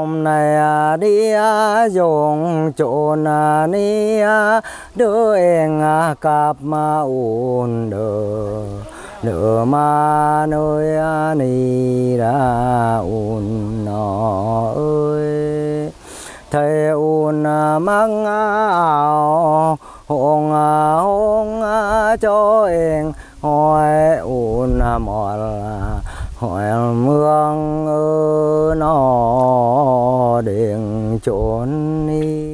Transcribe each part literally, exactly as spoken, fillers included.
hôm nay đi dùng chốn ni đưa em cặp mà ôn đờ đờ mà nơi ni ra ôn nó ơi thầy ôn mang áo hong hong cho em hỏi ôn mỏi hỏi mương ơ nó điện trốn đi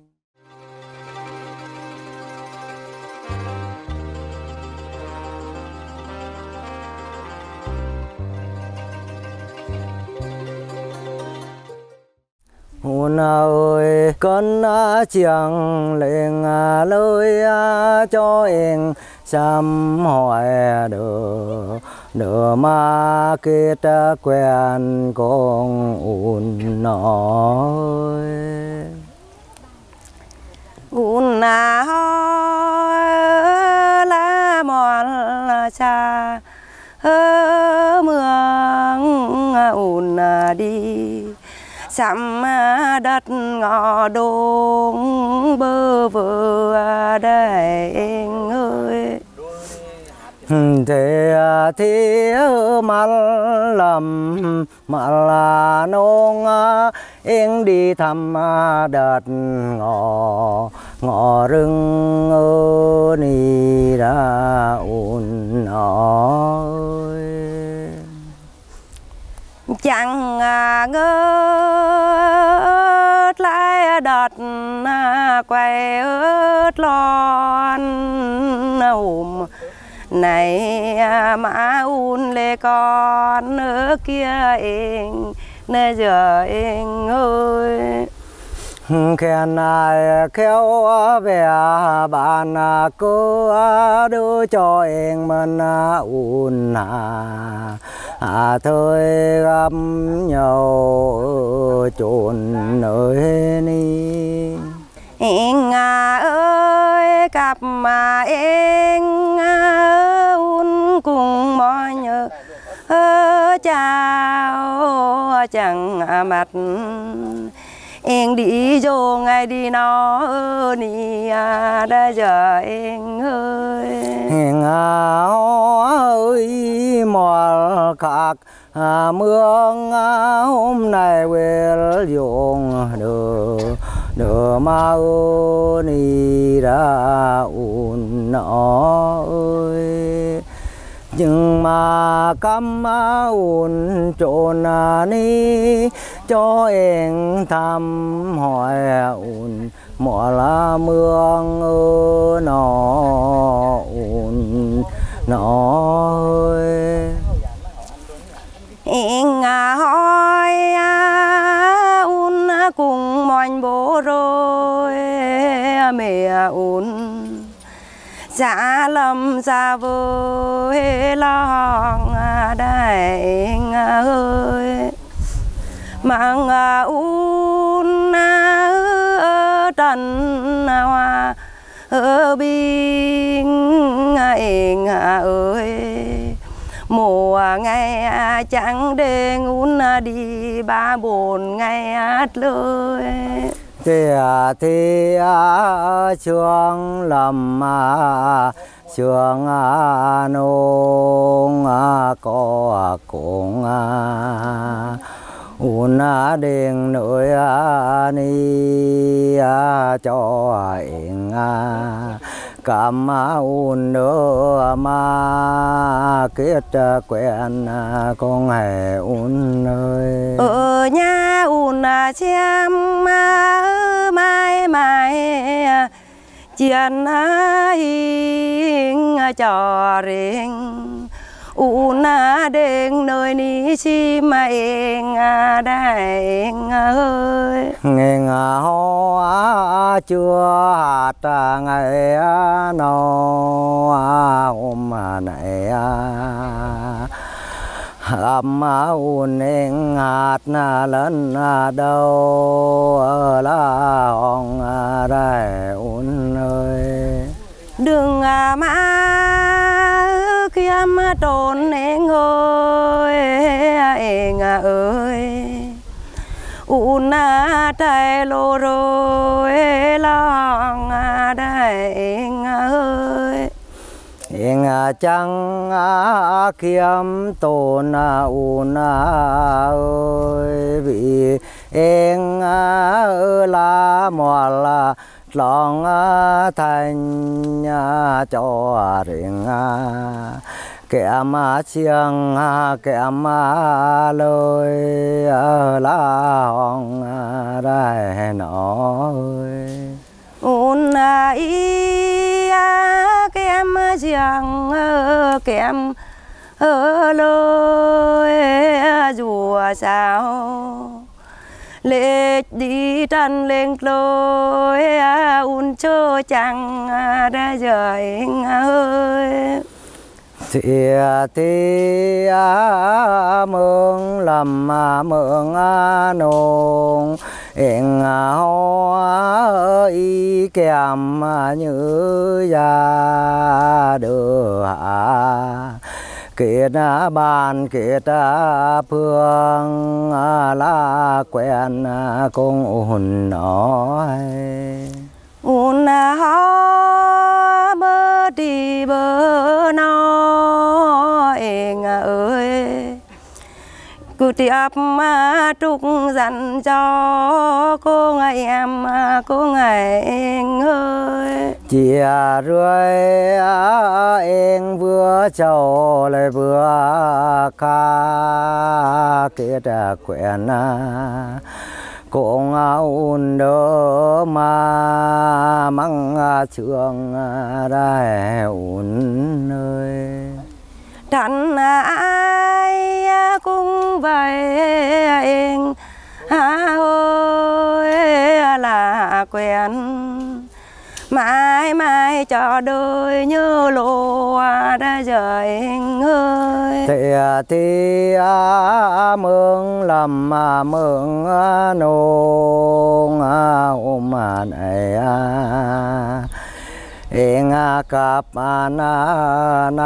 hôn ơi cơn chiang lên lời cho em xăm hỏi được được mà kết quen con ôn nói ôn na la mòn cha hơ mương ôn đi sắm đất ngõ đông bơ vơ đây anh ơi thế thì mà làm mà là nông em đi thăm đợt ngõ ngõ rừng ơ ni ra ôn nói chẳng ngớt lại đợt quay ớt lon ôm này mà un lê con ở kia em nơi giờ em ơi khen ai khéo về bạn cô đưa cho em mình un à à thôi gặp nhau chốn nơi ni em ơi cặp mà em un cùng mọi nhớ chào chẳng mặt em đi vô ngay đi nó ni đã giờ em ơi em ơi mỏi khạc mương hôm nay về dùng được được mà ni ra ôn nó ơi nhưng mà cắm ôn trốn ni cho em thăm hỏi ôn mỏ là mương ơ nó ôn nó ơi em hỏi ôn cùng mọi bố rồi mẹ ôn dạ lâm dạ với lòng đại ơi mang ôn trần hoa ở biên em ơi mùa ngày chẳng để ôn đi ba bốn ngày lơi thì thì trường lầm trường nông có cũng ôn điện nơi ni cho em cảm ơn nữa mà kết quen con hề ôn ơi ở nhà ôn xem mai mai chuyện hình cho riêng ôn đến nơi ní chi mà em đây ơi nghe hoa chưa hạt ngày nó hôm này âm ôn em hạt lên đâu là ông đây ôn ơi đừng mà kiếm trốn em ơi em ơi un tay lô rồi lòng đại ơi Yên chẳng kiếm tôn un ơi vì yên là mò là lòng thành cho riêng kẻ mà chiêng kẻ mà lời là hong đại nó un ý kem chiêng kem ở lời rùa sao lệ đi trần lên lối un chơ chẳng đã rời ơi thì thì mương làm mương nông em hoa y kèm như già đưa kiệt bàn kiệt phương là quen cùng ổn nói un ha bơ đi bơ nó em ơi cứ tiếp mà trúc dặn cho cô ngày em cô ngày em ơi chia rưỡi em vừa trầu lại vừa ca kết quen cũng ôn đỡ mà măng trường đại ôn ơi đàn ai cũng vậy em ơi là quen mãi mãi cho đời như lúa đã rời anh ơi thì thì mương làm mương nông ôm này em cặp nàng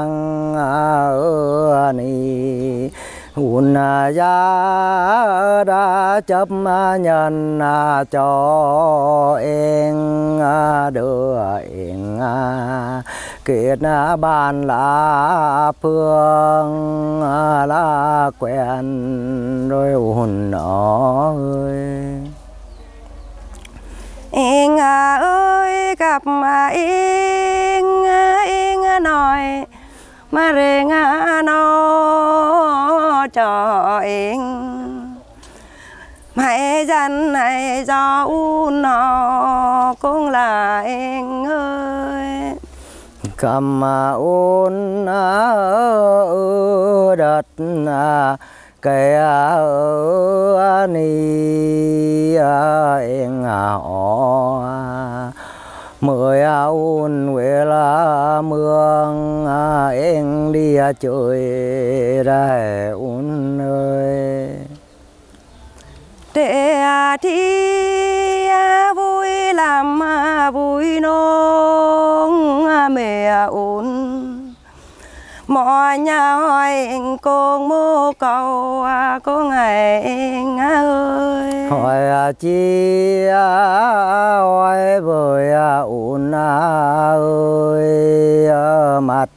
ni un gia đã chấp nhận cho em đưa em kết bàn là phương là quen rồi hồn nó ơi em ơi gặp em em nói mà rèn nó cho em mày dân này do u nó cũng là em ơi cầm ôn đất cái ni em họ mười ôn về là mương em đi chơi ra ôn ơi để thi vui làm vui nông mẹ ôn mọi nhà hỏi con mô cầu có ngày ơi hỏi chi hỏi với ôn ơi mặt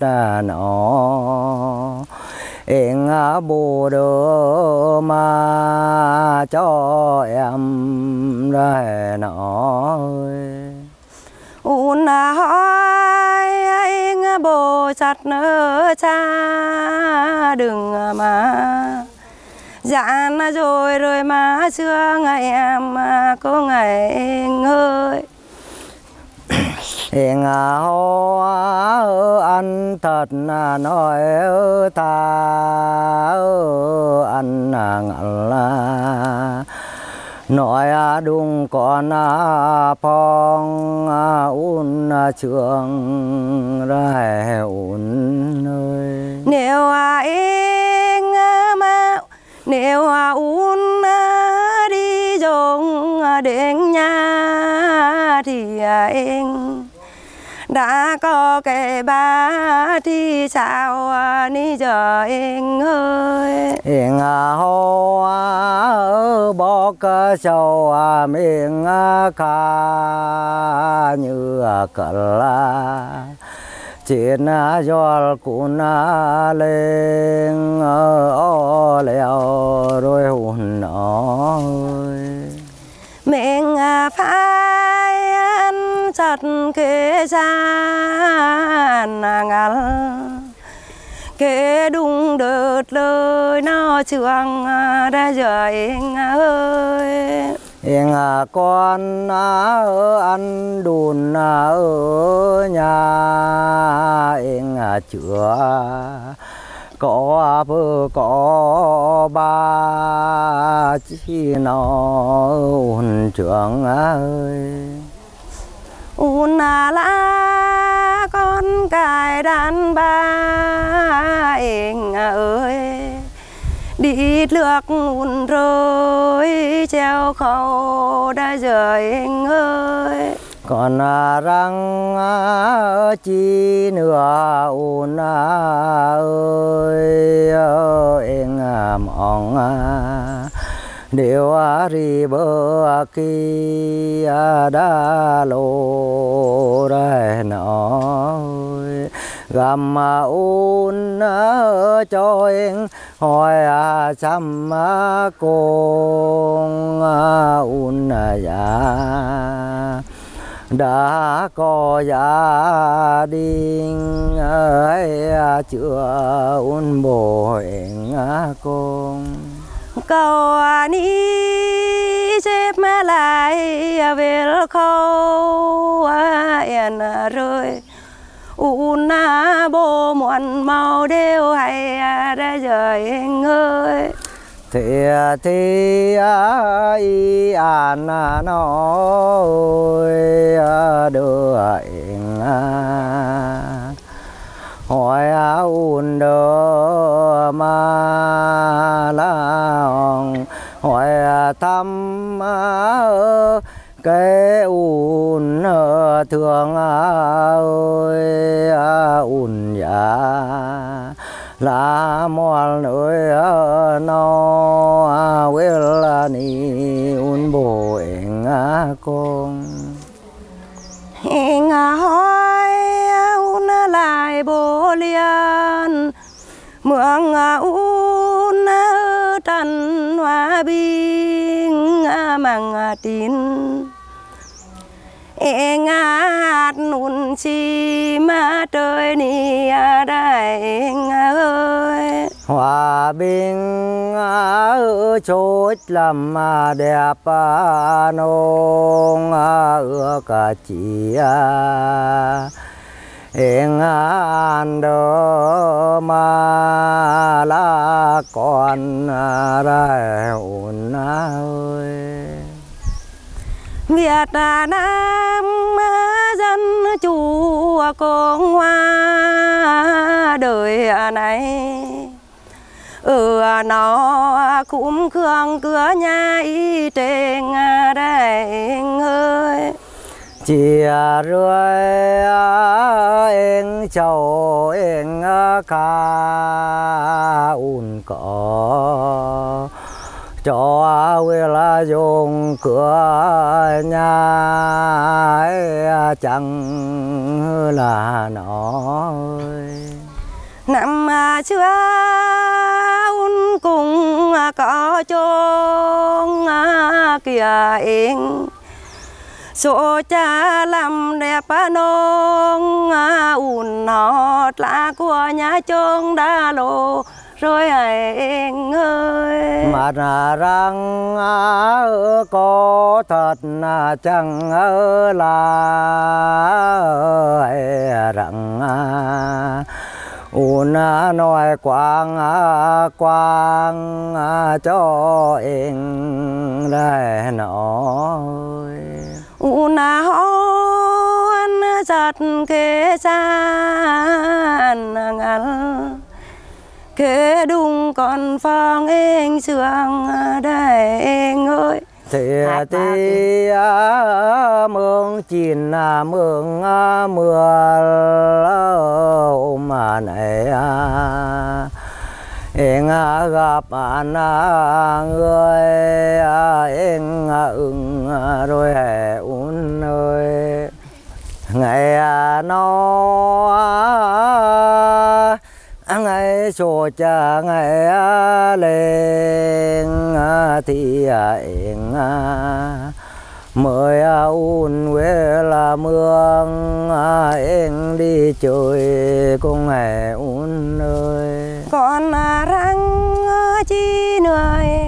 nó em bồ đỡ mà cho em ra nó ôn hỏi anh bồ chặt nữa cha đừng mà dạn rồi rồi mà xưa ngày em có ngày em ơi em hoa ăn thật nói ta ăn ngặn là nói đúng con phong un trường ra un ơi nếu em mà nếu un đi dùng đến nhà thì em đã có cái ba thì sao ni giờ anh ơi yên hô bó cơ sầu miệng ca như cỡ la trên gió cuốn lên ô leo rồi hồn ơi mình phải ăn chặt cái gian ngắn cái đúng đợt lời nó trường đã giờ anh ơi yên con ở ăn đùn ở nhà yên chữa có bơ có ba chi nó ôn trưởng ơi ôn lá con cài đàn ba anh ơi đi lược ôn rồi treo khâu đã rời anh ơi còn răng chi nữa ôn ơi em mong điều ri bơ kia đã lô đây nó gầm ôn cho em hỏi chăm con ôn dạ đã có gia đình ấy chưa ôn bố hẹn con cầu ni xếp mà lại về khâu yên rồi ôn bố muộn màu đều hay đã rời anh ơi thì thì ai an nói đưa anh hỏi ôn đơ mà lòng hỏi thăm cái ôn thương ơi ôn dạ là mòn nơi nó will là ni ôn bố anh con anh hỏi ôn lại bố liền mượn ôn trần hoa bình mang tin anh hát nụn chi mà trời ni đại anh ơi hòa bình ở chốt làm đẹp nông ưa cả chị em ăn đó mà là con ra ổn ơi Việt Nam dân chủ Cộng hòa đời này ở nó cũng khương cửa nhà y trên đây ơi chị rồi em chào em ca un có cho quê là dùng cửa nhà chẳng là nó năm chưa un cùng có chôn kìa em số cha làm đẹp nông un nót là của nhà chôn đã lộ rồi anh ơi mà răng có thật chẳng là rằng un nói quang quang cho em đây nói un hôn giật kế gian ngắn kế đúng còn phong anh sương đây anh ơi thì thì mương chín mương mưa mà này em gặp anh người em ưng rồi hè un ơi ngày nó ngày số cha ngày lên thì em mới un quê là mương em đi chơi cùng hè un ơi còn răng chi người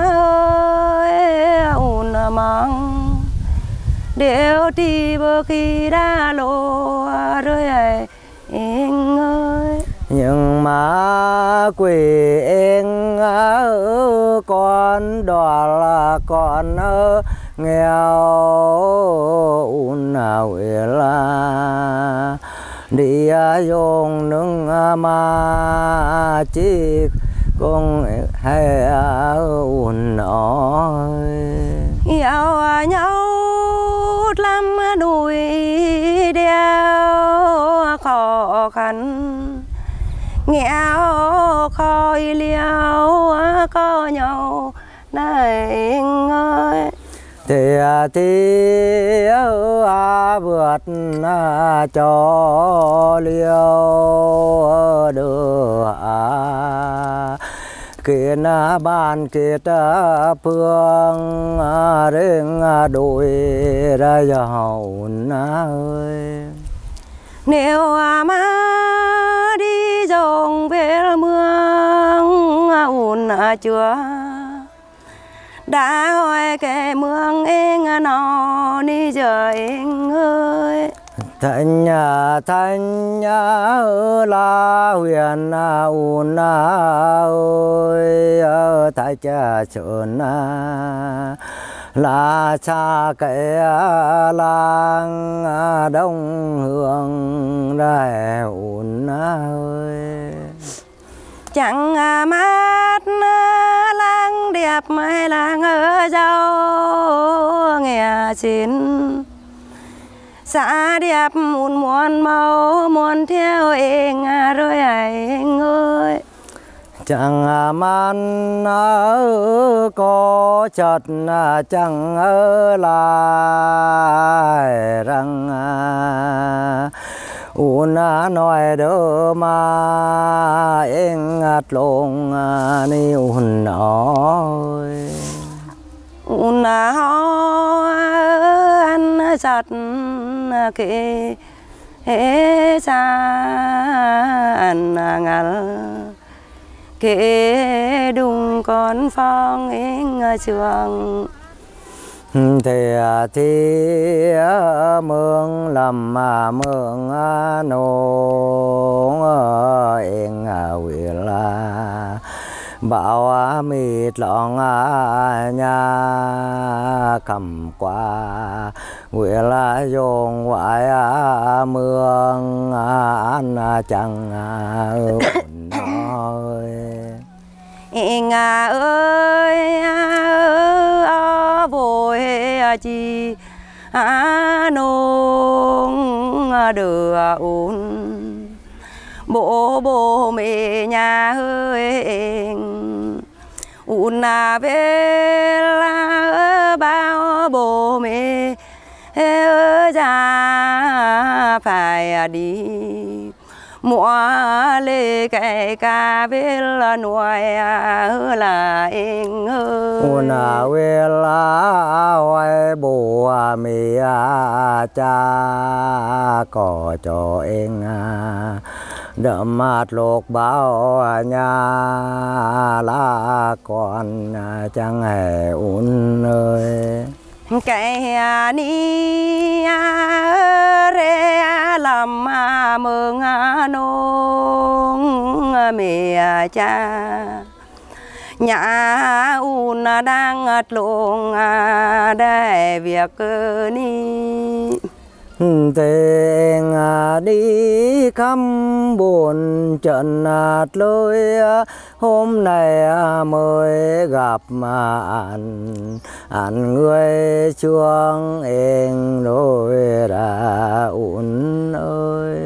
ơi un mong đều đi bờ khi đã lộ rồi em ơi nhưng mà quê em ở con đó là con ở nghèo un nào là đi dùng nương mà chỉ con hay un nói yêu nhau lắm đuổi đeo khó khăn nghèo khói liêu có nhau này ơi thì thì à vượt cho liêu đưa à kiến ban kết phương đến đuổi ra giàu ơi nếu mà đi dòng về mương ùn chưa đã hỏi cái mương em nó đi chờ em ơi thành nhà thành nhà là huyền ùn ơi ở tại cha sơn là cha cái làng đông hương đại ùn ơi chẳng mát làng đẹp hay làng ở giàu nghe xin xã đẹp một muôn màu muôn theo em rồi anh ơi chẳng man ở có chật chẳng ở lại rằng un nói đỡ mà em ngắt lông ni un nói un ho ăn chặt kệ hễ cha ăn ngալ kệ đùng con phong em trường thì thì mương làm mà mương nông em quỳ là bảo mịt lòng nhà cầm qua quỳ là dùng ngoại mương ăn chẳng nói em ơi vội chi nông đưa un bố bố mẹ nhà ơi un về là bao bố mẹ ra phải đi mua lê cái cà về là nuôi là em ơi un về là hoài bố mẹ cha có cho em đậm mát lục bao nhà là con chẳng hề un ơi cái ni re làm mừng nông mẹ cha nhà un đang luồng để việc ni Tình đi khắp buồn trận lối, hôm nay mới gặp mà anh anh người chuông em rồi đã ủn ơi.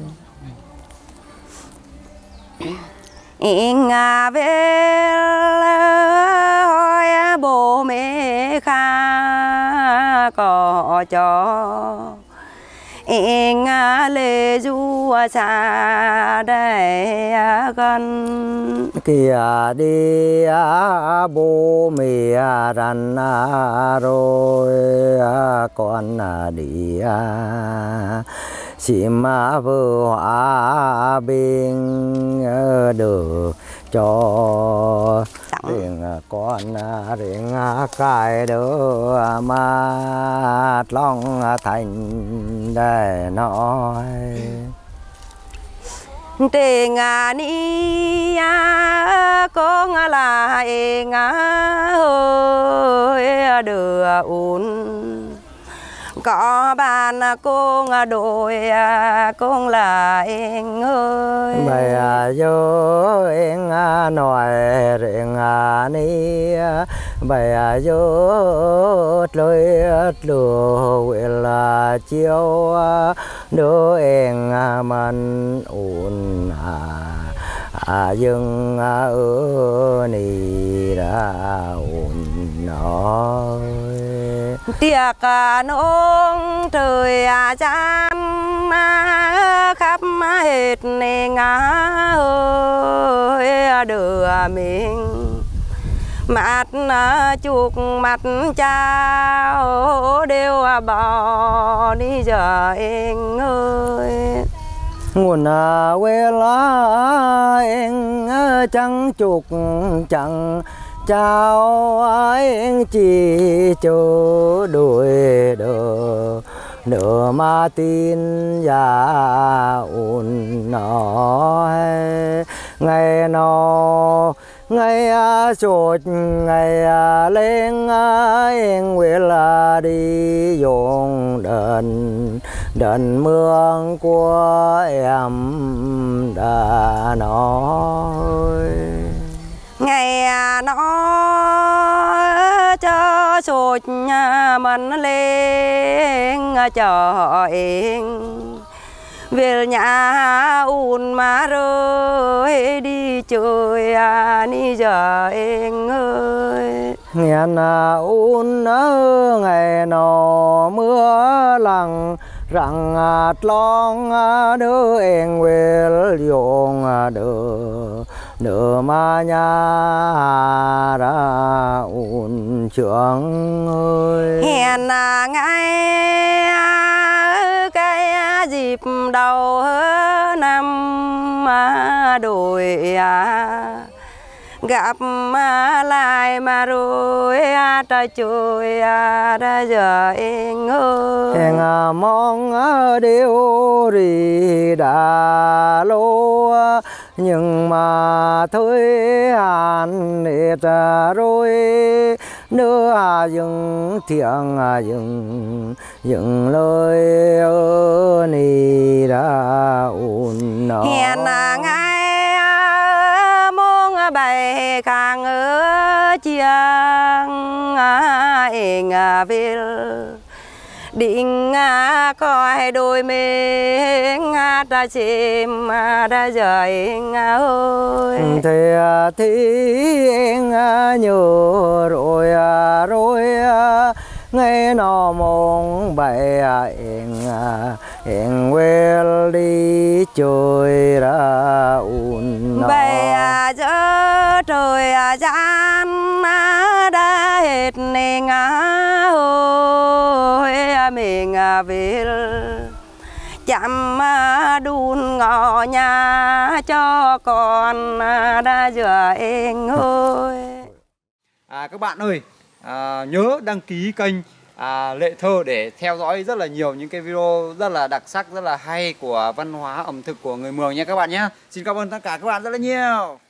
Anh về hỏi bố mẹ khá có cho anh lê du xa đây gần kia đi bố mẹ răn rồi con đi chim vừa hòa bình được cho riêng con riêng cái đứa mà long thành để nói tình ni con là em ơi đưa un có bạn con đôi con là em ơi bây giờ em nói riêng ni bây giờ lối lừa là chiều đứa em mình ổn à dừng ở nì đã ổn nói tiệc nông trời chan khắp hết ngã ơi đưa mình mặt chuột mặt trao đều bỏ đi giờ em ơi nguồn quê lá em chẳng chuột chẳng chào anh chỉ cho đuổi đỡ nửa mà tin giả ổn nói ngày nó ngày chuột ngày lên anh nguyện là đi dùng đền đền mương của em đã nói ngày nó cho chuột mình lên chờ em về nhà un mà rơi đi chơi đi giờ em ơi nghe na un ngày nó mưa lặng rằng long đứa em quên dùng đứa nửa mà nhà ra un trường ơi hẹn ngày cái dịp đầu năm đôi gặp lại mà rồi ta chơi đã giờ em ơi em mong điều gì đã lô nhưng mà thôi hàn hết rồi nữa dừng tiếng dừng dừng lời ơ ni đã ổn nó hẹn ngày mong bài càng ở chiang em về định coi đôi mình ta chim đã giờ em ơi thì thì em nhớ rồi rồi ngày nó mong bay em em quên đi chơi ra un bay giờ trời gian đã hết nên ơi mình về chăm đun ngõ nhà cho con đã giờ em ơi. À, các bạn ơi, à, nhớ đăng ký kênh à, Lệ Thơ để theo dõi rất là nhiều những cái video rất là đặc sắc, rất là hay của văn hóa ẩm thực của người Mường nha các bạn nhé. Xin cảm ơn tất cả các bạn rất là nhiều.